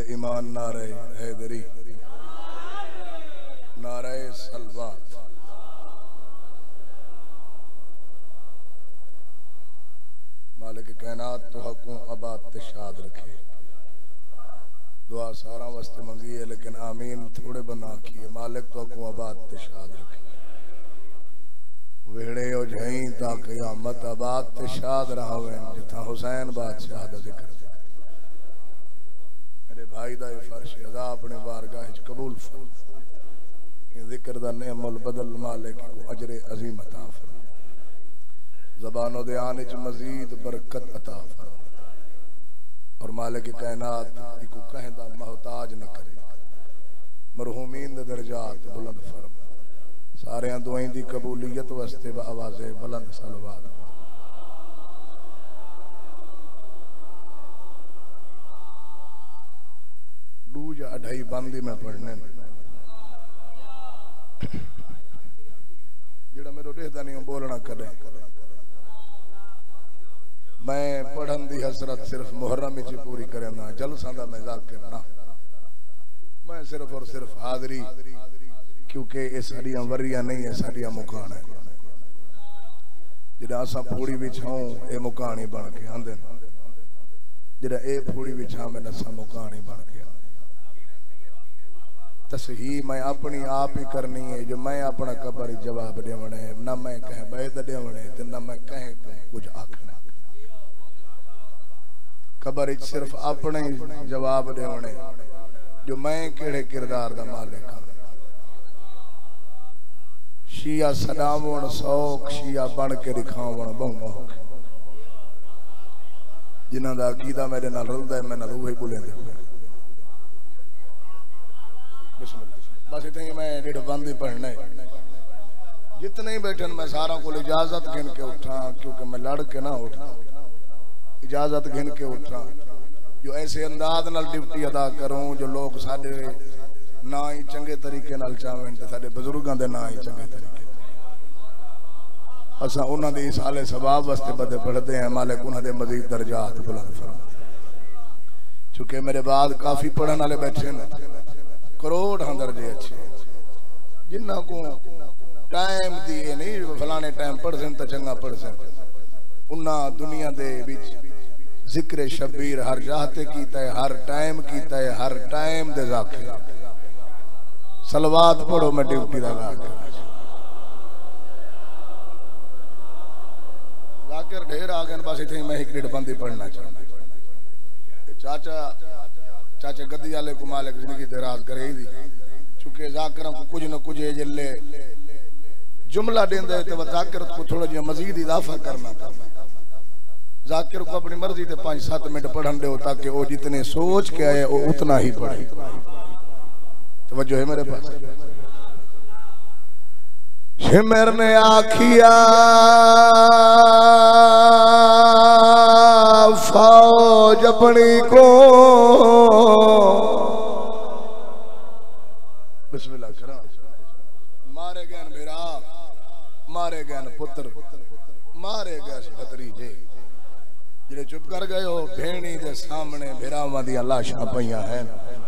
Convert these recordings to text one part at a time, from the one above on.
ईमान नारे हैदरी नारे सलवात। मालिक कायनात तो हकों आबाद ते शाद रखे। दुआ सारा वास्ते मंगी है लेकिन आमीन थोड़े बना किए। मालिक तो हकों आबाद ते शाद रखे। वेड़े हो जाई ता क़यामत आबाद ते शाद रहावें जिथा हुसैन बादशाह दा जिक्र। मेरे भाई दा फर्श अदा अपने बारगाह च कबूल फरमा। जिक्र दा नेमल बदल मालिक को अजरे अजीम अता फरमा। ज़बानो दयान च मजीद बरकत अता फरमा और मालिक कायनात को कहंदा मोहताज न करे। मरहूमीन दे दर्जात बुलंद फरमा। सारे दुआई दी कबूलियत वास्ते आवाज़े बुलंद सलवात। दू या अढ़ाई बंदी में पढ़ने जेड़ा मेरे रेहदा नहीं बोलना कदे। मैं पढ़न दी हसरत सिर्फ मुहर्रम विच पूरी करना। जलसा दा मैं ज़ाकिर ना। मैं सिर्फ और सिर्फ हाज़री क्योंकि ये साड़ियां वरियां नहीं है साड़ियां मुकान है। जिहड़ा असां फूड़ी विच हों ये मुकानी बन के आंदे जिहड़ा ये फूड़ी विच हां मैं असां मुकानी बन के तसही मैं अपनी आप ही करनी है। जो मैं अपना कबर जवाब देवना है ना मैं कह बैद देवने ते ना मैं कह कुछ आखना। कबर सिर्फ अपने जवाब देवने जो मैं केड़े किरदार दा मालिक हां। शिया सदावण सौख शिया बन के दिखावण बहु जिन्हां दा अकीदा मेरे नाल रलदा है मैं नाल उहे बोलेंदे। बस इतने ही मैं डेढ़ बंद ही पढ़ना है। जितने ही बैठन मैं सारा को इजाजत गिन के उठा क्योंकि मैं लड़ के ना उठा। इजाजत गिन के उठा जो ऐसे अंदाज नाल ड्यूटी अदा करूं जो लोग साडे ना ही चंगे तरीके नाल चावें ते साडे बुजुर्गां दे ना ही चंगे तरीके। असां उन्हां दे इसाले सवाब वास्ते बदे पढ़दे हैं। मालिक उन्हां दे मजीद दर्जात बुलंद फरमा। चूंकि मेरे बाद काफी पढ़न वाले बैठे ने करोड़ दर्जे अच्छे जिन्ना को टाइम दिए नहीं फलाने टाइम पढ़ सन तो चंगा पढ़ सन। उन्ना दुनिया दे विच जिक्र शबीर हर जाते कीता है हर टाइम कीता है हर टाइम दे ज़ाकिर। सलवात पढ़ो मैं ड्यूटी दा ज़ाकिर ढेर आ गए। बस इतने मैं एक डेढ़ बंदी पढ़ना चाहना। चाचे गद्दी वाले को मालिक जिंदगी दराज करे दी। चूंकि ज़ाकिरों को कुछ न कुछ जिले जुमला देंदे तो ज़ाकिर को थोड़ा जिहा मजीद इजाफा करना था। ज़ाकिर को अपनी मर्जी से 5-7 मिनट पढ़न दो ताकि वो जितने सोच के आए वो उतना ही पढ़े। तवज्जो है मेरे पास। शिमर ने आखिया फौज अपनी को बिस्मिल्लाह करा मारे गए मेरा मारे गए पुत्र मारे गए भतरीजे जिहड़े चुप कर गए हो। भेणी दे सामने भेरावां दी लाशां पईयां हैं।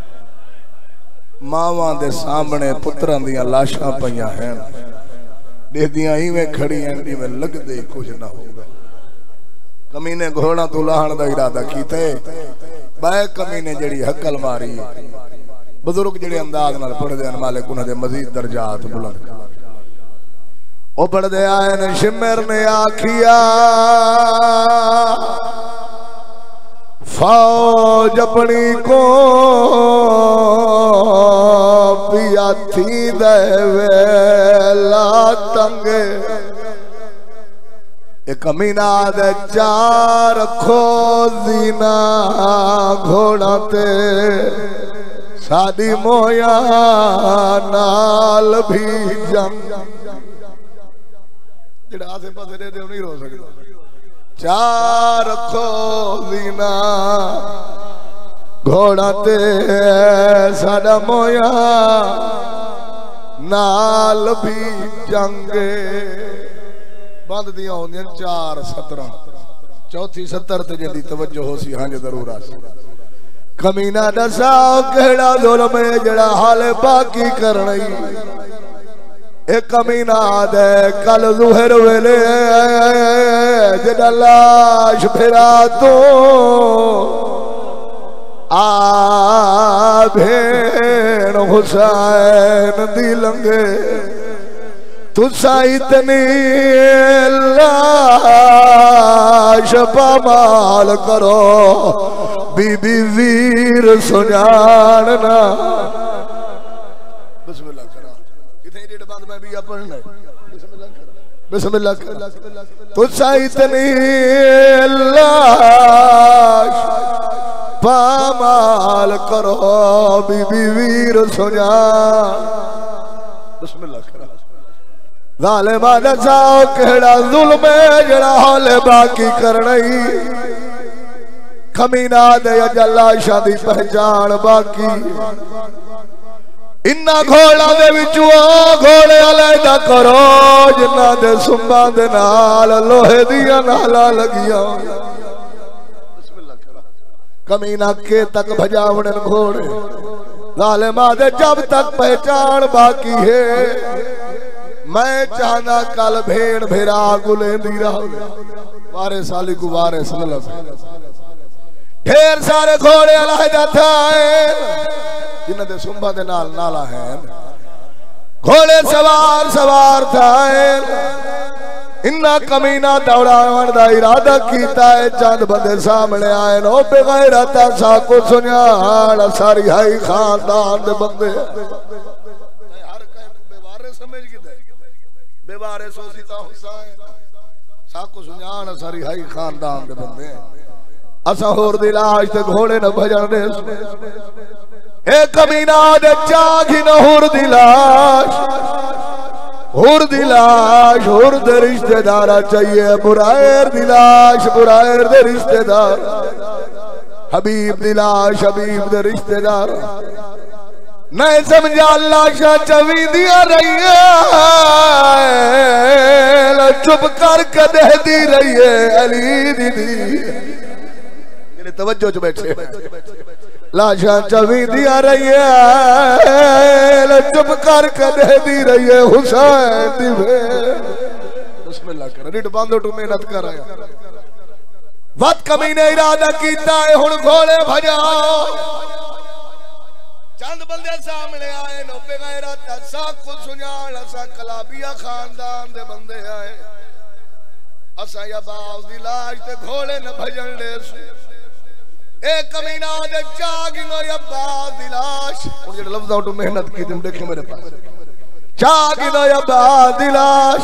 मावां दे सामने पुत्रां दी लाशां पईयां हैं। देदियां इवें खड़ी हैं जिवें लगदे कुछ ना होगा। कमीने घोड़ा तो लाहण दा इरादा कीते बाय कमीने जड़ी हकल मारी। बुजुर्ग जड़े अंदाज नाल पढ़दे हैं मालिक उन्हां दे मजीद दर्जात बुलंद कर। ओ पढ़दे आए ने शिमर ने आखिया फौज अपनी को पिया थी दे वेला तंग। एक मीना दे चार खोजीना घोड़ा ते सादी मोया नाल भी जंग। जेड़ा आसे पासे दे नहीं रो सकता। चार खोजीना घोड़ा ते सादा मोया नाल भी जंग। बंद दिया होंदियां 4 17 चौथी 70 ते जिंदी तवज्जो हो सी हां जरूर आ। कमीना दसाओ केड़ा जुल्म है जड़ा हाल बाकी करना एक कमीना दे कल ज़ुहर वेले जड़ा लाश फिरा तो आ भेण हुसैन दी लंगे तुसा इतनी लाश पामाल करो बीबी वीर सुजानना बिस्मिल्लाह करा इतने डेढ़ बाद में भी पढ़ना है बिस्मिल्लाह कर तुसा इतनी लाश पामाल करो बीबी वीर सुजान बिस्मिल्लाह करा ज़ालिमा दसाओ केड़ा जुल्म है जड़ा हाल बाकी करनी कमीना दे लाशा दी पहचान बाकी इन्ना घोड़ा दे विचों घोड़े अलहदा करो जिन्ना दे सुंबा दे नाल लोहे दियां नाला लगियां कमीना के तक भजावण घोड़े ज़ालिमा दे जब तक पहचान बाकी है मैं चाहना कल भेड़ भेरा गुलेंदी रहो वारे साली को वारे सल्लल्लाहु अलैहि वसल्लम ढेर सारे घोड़े अलहदा था जिन्हां दे सुंबा दे नाल नाला है घोड़े सवार सवार था इन्ना कमीना दौड़ावन दा इरादा कीता है चंद बंदे सामने आए नो बेगैरत सा को सुनान सारी हाई खानदान दे बंदे हर कहे बेवारे समझ के बेवारे सोसीता हुसैन साको सुजान सारी हाई खानदान दे बंदे असा होर दी लाश ते घोड़े न भजन दे ए कमीना दे चागी न होर दी लाश होर दी लाश होर दे रिश्तेदार चाहिए बुरायर दी लाश बुरायर दे रिश्तेदार हबीब दी लाश हबीब दे रिश्तेदार नहीं समझा लाशा चवी दिया रही है चुप करके दे दी रही है अली दीदी मेरे तवज्जो च बैठे लाशा चवी दिया रही है चुप करके दे दी रही है हुसैन दी बिस्मिल्लाह कर रिट बांधो टू मेहनत कर रहा वत कमीने इरादा कीता है हुण घोड़े भजाओ चंद बंदे सामने आए नो बेगैरत सा को सुजान असा कलाबिया खानदान दे बंदे आए असा अब्बास दी लाश ते घोड़े न भजन दे ए कमीना दे चागी नो अब्बास दी लाश उन जे लफ्ज़ां तो मेहनत की तुम देखे मेरे पास चागी नो अब्बास दी लाश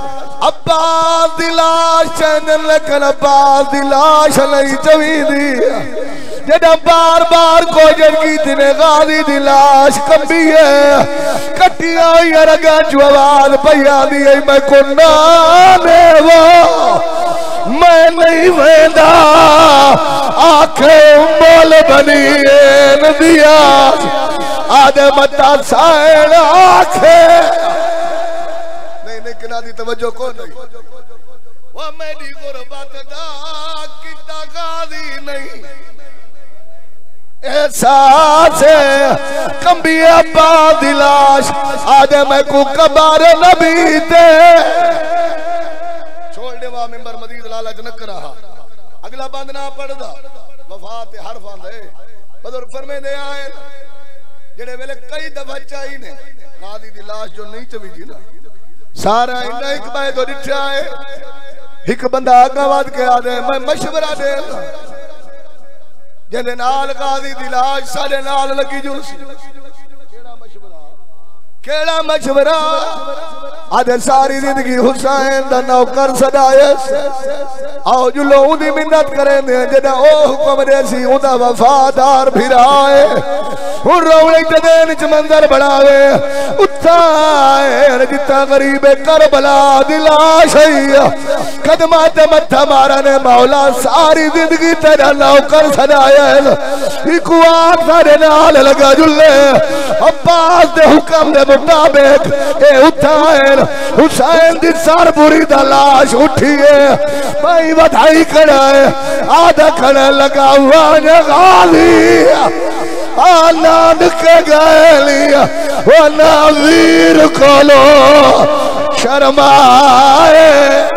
चंदन लेकिन अब्बास दी लाश नहीं चवीदी जेड़ा बार बार कोजन की दिने गादी दी लाश कंबी है कटिया हुई रगा जो आवाज पैया दी मैं को नाने वो मैं नहीं वेंदा आखे मोल बनी दिया आदे मता साइड आखे नहीं किना दी तवज्जो को नहीं वो मेरी गुरबत दा किता गादी नहीं एहसास कंबी अब्बा दी लाश आदे मैं को कबार नबी दे छोड़ दे वा मिंबर मदीद लालच न करा अगला बंद ना पढ़दा वफात हरफ आंदे बदर फरमेंदे आए जेड़े वेले कई दफा चाही ने गादी दी लाश जो नहीं चवी जी ना सारा इन्ना एक बाय तो दिखा है एक बंदा आगा वध के आदे मैं मशवरा दे जेदे नाल गादी दी लाश साडे नाल लगी जुलसी केड़ा मशवरा आदे सारी जिंदगी हुसैन दा नौकर सदाए आओ जुलो उदी मिन्नत करेंदे जेदा ओ हुक्म दे सी उदा वफादार फिराए हुन रोवले ते देन च मंदिर बनावे उत्ताए जिता गरीब करबला दी लाश है कदमा ते मत्था मारा ने मौला सारी जिंदगी तेरा नौकर सदाए इक वार सारे नाल लगा जुले अब्बास दे हुक्म दे मुताबिक ए उठाए हुसैन दी सरपुरी दा लाश उठी है भाई बधाई कराए आधा खड़े लगा हुआ ने गाली नानक गए लिया वो नावीर खोलो शर्माए